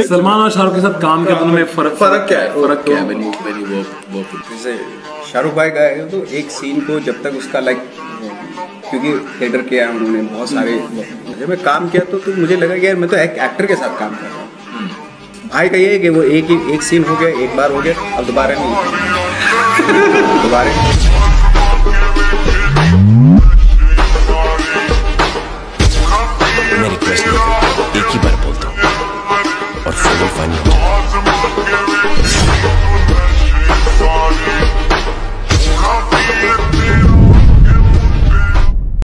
सलमान और शाहरुख के साथ काम के दोनों में फर्क क्या है? जैसे शाहरुख भाई का है तो एक सीन को जब तक उसका लाइक, क्योंकि थिएटर किया है उन्होंने बहुत सारे, जब मैं काम किया तो मुझे लगा कि यार मैं तो एक एक्टर के साथ काम कर रहा हूँ। भाई का ये है कि वो एक सीन हो गया, एक बार हो गया, अब दोबारा नहीं, दोबारा